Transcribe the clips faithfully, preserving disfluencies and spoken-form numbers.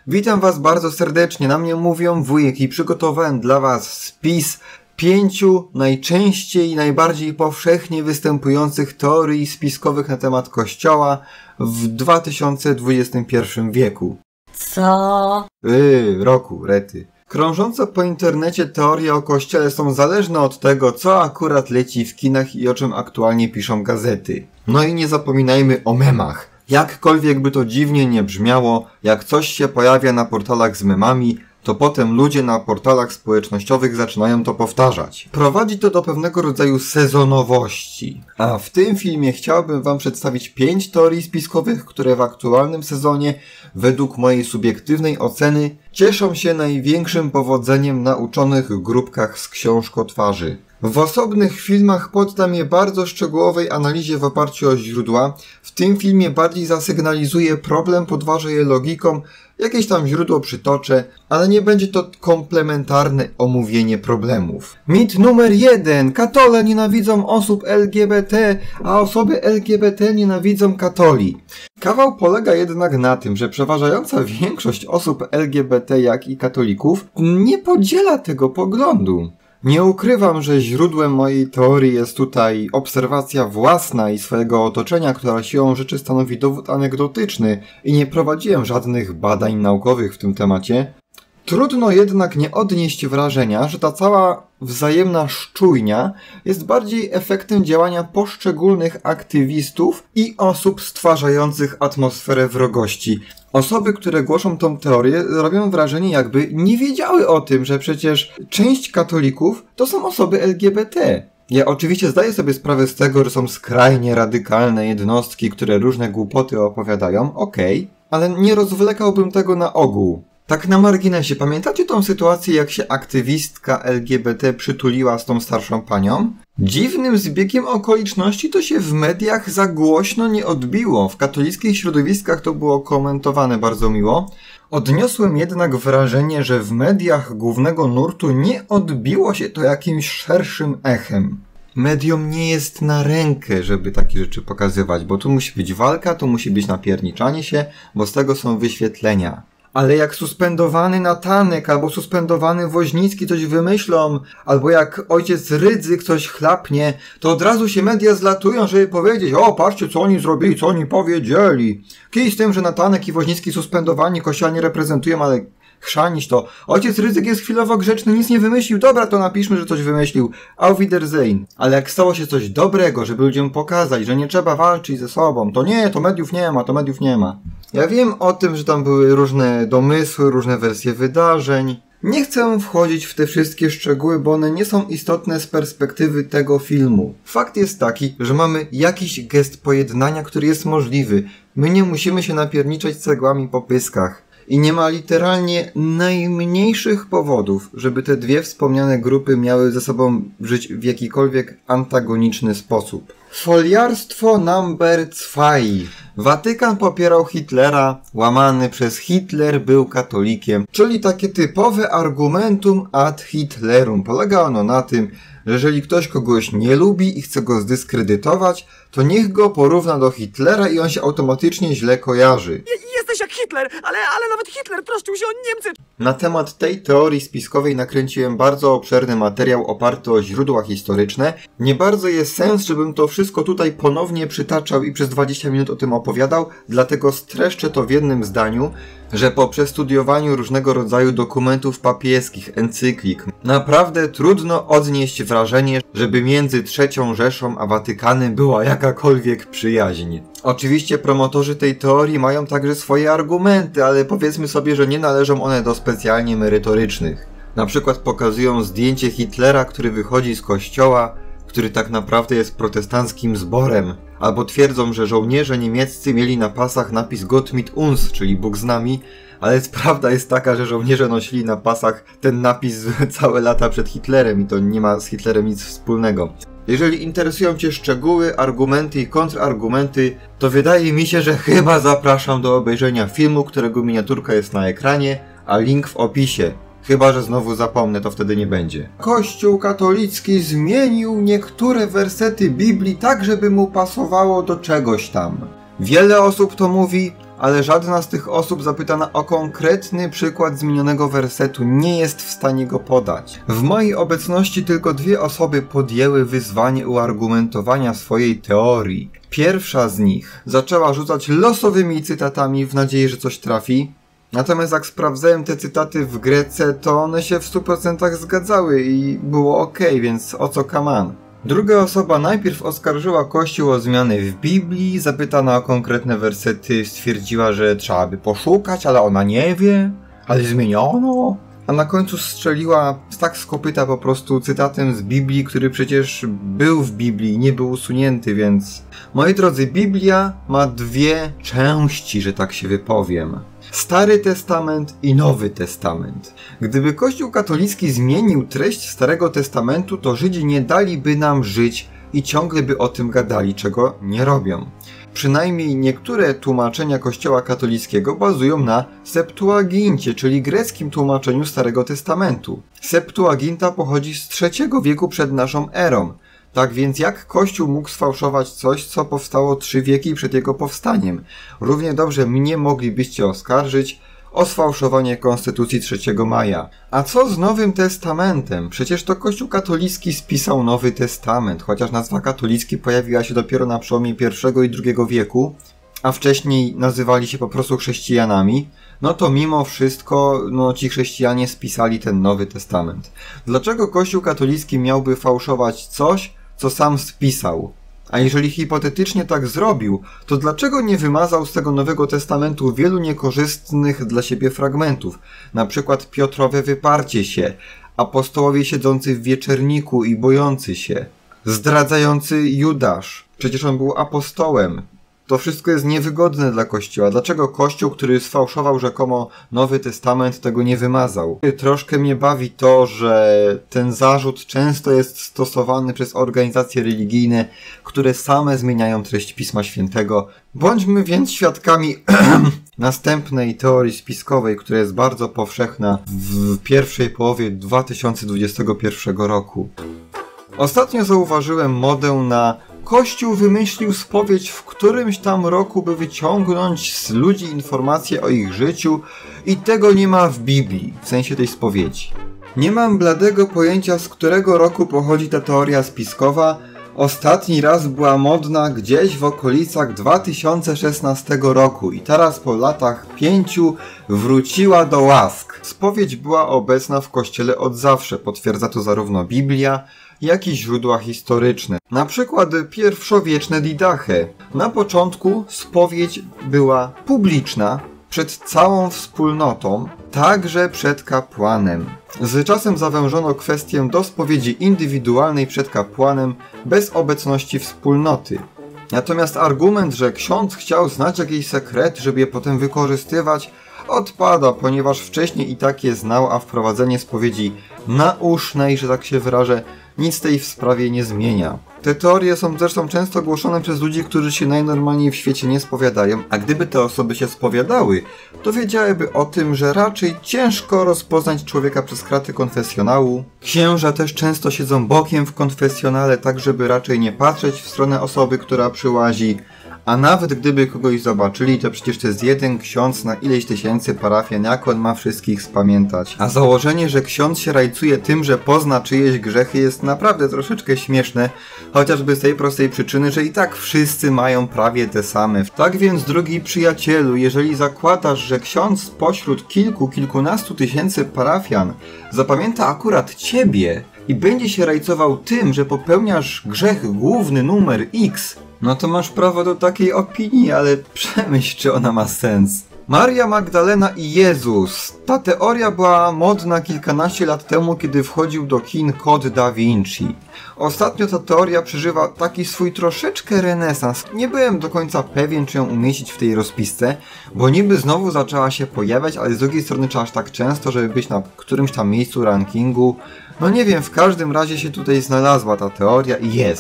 Witam was bardzo serdecznie, na mnie mówią wujek i przygotowałem dla was spis pięciu najczęściej i najbardziej powszechnie występujących teorii spiskowych na temat Kościoła w dwa tysiące dwudziestym pierwszym wieku. Co? Yy, roku, rety. Krążące po internecie teorie o Kościele są zależne od tego, co akurat leci w kinach i o czym aktualnie piszą gazety. No i nie zapominajmy o memach. Jakkolwiek by to dziwnie nie brzmiało, jak coś się pojawia na portalach z memami, to potem ludzie na portalach społecznościowych zaczynają to powtarzać. Prowadzi to do pewnego rodzaju sezonowości. A w tym filmie chciałbym wam przedstawić pięć teorii spiskowych, które w aktualnym sezonie, według mojej subiektywnej oceny, cieszą się największym powodzeniem na uczonych grupkach z książkotwarzy. W osobnych filmach poddam je bardzo szczegółowej analizie w oparciu o źródła. W tym filmie bardziej zasygnalizuję problem, podważę je logiką, jakieś tam źródło przytoczę, ale nie będzie to komplementarne omówienie problemów. Mit numer jeden. Katole nienawidzą osób L G B T, a osoby L G B T nienawidzą katoli. Kawał polega jednak na tym, że przeważająca większość osób L G B T, jak i katolików, nie podziela tego poglądu. Nie ukrywam, że źródłem mojej teorii jest tutaj obserwacja własna i swojego otoczenia, która siłą rzeczy stanowi dowód anegdotyczny i nie prowadziłem żadnych badań naukowych w tym temacie. Trudno jednak nie odnieść wrażenia, że ta cała wzajemna szczujnia jest bardziej efektem działania poszczególnych aktywistów i osób stwarzających atmosferę wrogości. Osoby, które głoszą tą teorię, robią wrażenie, jakby nie wiedziały o tym, że przecież część katolików to są osoby L G B T. Ja oczywiście zdaję sobie sprawę z tego, że są skrajnie radykalne jednostki, które różne głupoty opowiadają, okej, okay, ale nie rozwlekałbym tego na ogół. Tak na marginesie, pamiętacie tą sytuację, jak się aktywistka L G B T przytuliła z tą starszą panią? Dziwnym zbiegiem okoliczności to się w mediach za głośno nie odbiło. W katolickich środowiskach to było komentowane bardzo miło. Odniosłem jednak wrażenie, że w mediach głównego nurtu nie odbiło się to jakimś szerszym echem. Mediom nie jest na rękę, żeby takie rzeczy pokazywać, bo tu musi być walka, tu musi być napierniczanie się, bo z tego są wyświetlenia. Ale jak suspendowany Natanek albo suspendowany Woźnicki coś wymyślą, albo jak ojciec Rydzyk coś chlapnie, to od razu się media zlatują, żeby powiedzieć: o, patrzcie, co oni zrobili, co oni powiedzieli. Kij z tym, że Natanek i Woźnicki suspendowani Kościoła nie reprezentują, ale chrzanić to. Ojciec Rydzyk jest chwilowo grzeczny, nic nie wymyślił, dobra, to napiszmy, że coś wymyślił. Auf Wiedersehen. Ale jak stało się coś dobrego, żeby ludziom pokazać, że nie trzeba walczyć ze sobą, to nie, to mediów nie ma, to mediów nie ma. Ja wiem o tym, że tam były różne domysły, różne wersje wydarzeń. Nie chcę wchodzić w te wszystkie szczegóły, bo one nie są istotne z perspektywy tego filmu. Fakt jest taki, że mamy jakiś gest pojednania, który jest możliwy. My nie musimy się napierniczać cegłami po pyskach. I nie ma literalnie najmniejszych powodów, żeby te dwie wspomniane grupy miały ze sobą żyć w jakikolwiek antagoniczny sposób. Foliarstwo number zwei. Watykan popierał Hitlera, łamany przez Hitler był katolikiem, czyli takie typowe argumentum ad Hitlerum. Polega ono na tym, że jeżeli ktoś kogoś nie lubi i chce go zdyskredytować, to niech go porówna do Hitlera i on się automatycznie źle kojarzy. Jesteś jak Hitler, ale, ale nawet Hitler troszczył się o Niemcy. Na temat tej teorii spiskowej nakręciłem bardzo obszerny materiał oparty o źródła historyczne. Nie bardzo jest sens, żebym to wszystko tutaj ponownie przytaczał i przez dwadzieścia minut o tym opowiadał, dlatego streszczę to w jednym zdaniu, że po przestudiowaniu różnego rodzaju dokumentów papieskich, encyklik, naprawdę trudno odnieść wrażenie, żeby między trzecią Rzeszą a Watykanem była jakakolwiek przyjaźń. Oczywiście promotorzy tej teorii mają także swoje argumenty, ale powiedzmy sobie, że nie należą one do specjalnie merytorycznych. Na przykład pokazują zdjęcie Hitlera, który wychodzi z kościoła, który tak naprawdę jest protestanckim zborem. Albo twierdzą, że żołnierze niemieccy mieli na pasach napis Gott mit uns, czyli Bóg z nami, ale prawda jest taka, że żołnierze nosili na pasach ten napis całe lata przed Hitlerem i to nie ma z Hitlerem nic wspólnego. Jeżeli interesują Cię szczegóły, argumenty i kontrargumenty, to wydaje mi się, że chyba zapraszam do obejrzenia filmu, którego miniaturka jest na ekranie, a link w opisie. Chyba że znowu zapomnę, to wtedy nie będzie. Kościół katolicki zmienił niektóre wersety Biblii tak, żeby mu pasowało do czegoś tam. Wiele osób to mówi, ale żadna z tych osób zapytana o konkretny przykład zmienionego wersetu nie jest w stanie go podać. W mojej obecności tylko dwie osoby podjęły wyzwanie uargumentowania swojej teorii. Pierwsza z nich zaczęła rzucać losowymi cytatami w nadziei, że coś trafi. Natomiast jak sprawdzałem te cytaty w Grece, to one się w stu procentach zgadzały i było ok, więc o co kaman. Druga osoba najpierw oskarżyła Kościół o zmiany w Biblii, zapytana o konkretne wersety stwierdziła, że trzeba by poszukać, ale ona nie wie, ale zmieniono. A na końcu strzeliła tak z kopyta po prostu cytatem z Biblii, który przecież był w Biblii, nie był usunięty, więc... Moi drodzy, Biblia ma dwie części, że tak się wypowiem. Stary Testament i Nowy Testament. Gdyby Kościół katolicki zmienił treść Starego Testamentu, to Żydzi nie daliby nam żyć i ciągle by o tym gadali, czego nie robią. Przynajmniej niektóre tłumaczenia Kościoła katolickiego bazują na Septuagincie, czyli greckim tłumaczeniu Starego Testamentu. Septuaginta pochodzi z trzeciego wieku przed naszą erą. Tak więc jak Kościół mógł sfałszować coś, co powstało trzy wieki przed jego powstaniem? Równie dobrze mnie moglibyście oskarżyć o sfałszowanie Konstytucji trzeciego maja. A co z Nowym Testamentem? Przecież to Kościół katolicki spisał Nowy Testament, chociaż nazwa katolicki pojawiła się dopiero na przełomie pierwszego i drugiego wieku, a wcześniej nazywali się po prostu chrześcijanami, no to mimo wszystko no, ci chrześcijanie spisali ten Nowy Testament. Dlaczego Kościół katolicki miałby fałszować coś, co sam spisał? A jeżeli hipotetycznie tak zrobił, to dlaczego nie wymazał z tego Nowego Testamentu wielu niekorzystnych dla siebie fragmentów? Na przykład Piotrowe wyparcie się, apostołowie siedzący w wieczerniku i bojący się, zdradzający Judasz, przecież on był apostołem. To wszystko jest niewygodne dla Kościoła. Dlaczego Kościół, który sfałszował rzekomo Nowy Testament, tego nie wymazał? Troszkę mnie bawi to, że ten zarzut często jest stosowany przez organizacje religijne, które same zmieniają treść Pisma Świętego. Bądźmy więc świadkami następnej teorii spiskowej, która jest bardzo powszechna w pierwszej połowie dwa tysiące dwudziestego pierwszego roku. Ostatnio zauważyłem modę na Kościół wymyślił spowiedź w którymś tam roku, by wyciągnąć z ludzi informacje o ich życiu i tego nie ma w Biblii, w sensie tej spowiedzi. Nie mam bladego pojęcia, z którego roku pochodzi ta teoria spiskowa. Ostatni raz była modna gdzieś w okolicach dwa tysiące szesnastego roku i teraz po latach pięciu wróciła do łask. Spowiedź była obecna w kościele od zawsze, potwierdza to zarówno Biblia, jak i źródła historyczne. Na przykład pierwszowieczne Didache. Na początku spowiedź była publiczna, przed całą wspólnotą, także przed kapłanem. Z czasem zawężono kwestię do spowiedzi indywidualnej przed kapłanem bez obecności wspólnoty. Natomiast argument, że ksiądz chciał znać jakiś sekret, żeby je potem wykorzystywać, odpada, ponieważ wcześniej i tak je znał, a wprowadzenie spowiedzi nausznej, że tak się wyrażę, nic tej w sprawie nie zmienia. Te teorie są zresztą często głoszone przez ludzi, którzy się najnormalniej w świecie nie spowiadają, a gdyby te osoby się spowiadały, to wiedziałyby o tym, że raczej ciężko rozpoznać człowieka przez kraty konfesjonału. Księża też często siedzą bokiem w konfesjonale, tak żeby raczej nie patrzeć w stronę osoby, która przyłazi. A nawet gdyby kogoś zobaczyli, to przecież to jest jeden ksiądz na ileś tysięcy parafian, jak on ma wszystkich spamiętać. A założenie, że ksiądz się rajcuje tym, że pozna czyjeś grzechy, jest naprawdę troszeczkę śmieszne, chociażby z tej prostej przyczyny, że i tak wszyscy mają prawie te same. Tak więc, drogi przyjacielu, jeżeli zakładasz, że ksiądz spośród kilku, kilkunastu tysięcy parafian zapamięta akurat ciebie i będzie się rajcował tym, że popełniasz grzech główny numer X, no to masz prawo do takiej opinii, ale przemyśl, czy ona ma sens. Maria Magdalena i Jezus. Ta teoria była modna kilkanaście lat temu, kiedy wchodził do kin Kod Da Vinci. Ostatnio ta teoria przeżywa taki swój troszeczkę renesans. Nie byłem do końca pewien, czy ją umieścić w tej rozpisce, bo niby znowu zaczęła się pojawiać, ale z drugiej strony czy aż tak często, żeby być na którymś tam miejscu rankingu. No nie wiem, w każdym razie się tutaj znalazła ta teoria i jest.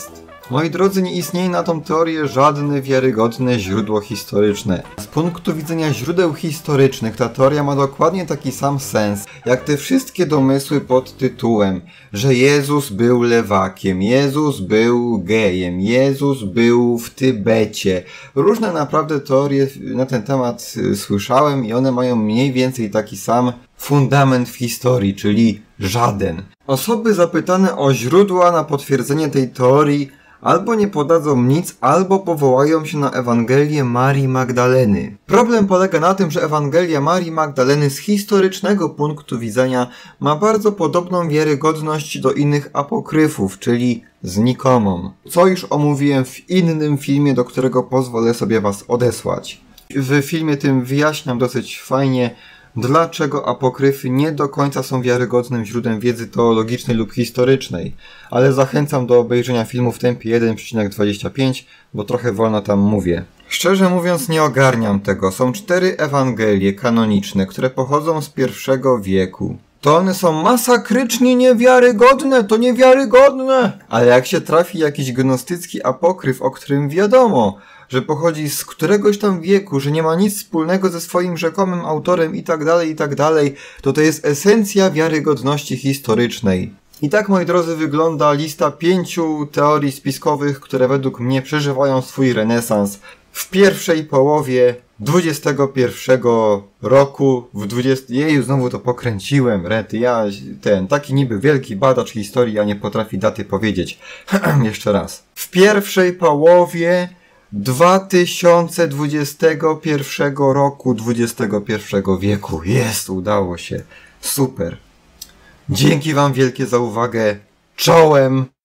Moi drodzy, nie istnieje na tą teorię żadne wiarygodne źródło historyczne. Z punktu widzenia źródeł historycznych ta teoria ma dokładnie taki sam sens, jak te wszystkie domysły pod tytułem, że Jezus był lewakiem, Jezus był gejem, Jezus był w Tybecie. Różne naprawdę teorie na ten temat słyszałem i one mają mniej więcej taki sam fundament w historii, czyli żaden. Osoby zapytane o źródła na potwierdzenie tej teorii albo nie podadzą nic, albo powołają się na Ewangelię Marii Magdaleny. Problem polega na tym, że Ewangelia Marii Magdaleny z historycznego punktu widzenia ma bardzo podobną wiarygodność do innych apokryfów, czyli znikomą. Co już omówiłem w innym filmie, do którego pozwolę sobie was odesłać. W filmie tym wyjaśniam dosyć fajnie, dlaczego apokryfy nie do końca są wiarygodnym źródłem wiedzy teologicznej lub historycznej, ale zachęcam do obejrzenia filmu w tempie jeden przecinek dwadzieścia pięć, bo trochę wolno tam mówię. Szczerze mówiąc nie ogarniam tego. Są cztery Ewangelie kanoniczne, które pochodzą z pierwszego wieku. To one są masakrycznie niewiarygodne, to niewiarygodne! Ale jak się trafi jakiś gnostycki apokryf, o którym wiadomo, że pochodzi z któregoś tam wieku, że nie ma nic wspólnego ze swoim rzekomym autorem i tak dalej, i tak dalej, to to jest esencja wiarygodności historycznej. I tak, moi drodzy, wygląda lista pięciu teorii spiskowych, które według mnie przeżywają swój renesans w pierwszej połowie dwudziestego pierwszego roku, w dwudziestym... Jeju, znowu to pokręciłem, rety, ja ten, taki niby wielki badacz historii, a nie potrafi daty powiedzieć. Jeszcze raz. W pierwszej połowie dwa tysiące dwudziestego pierwszego roku dwudziestego pierwszego wieku. Jest, udało się. Super. Dzięki wam wielkie za uwagę. Czołem!